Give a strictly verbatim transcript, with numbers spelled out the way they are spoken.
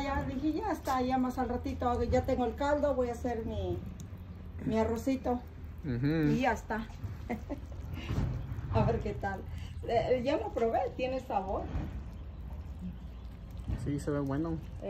ya dije, ya está, ya más al ratito hago, ya tengo el caldo, voy a hacer mi, mi arrocito. Uh-huh. Y ya está. A ver qué tal. Eh, ya lo probé, tiene sabor. Sí, se ve bueno.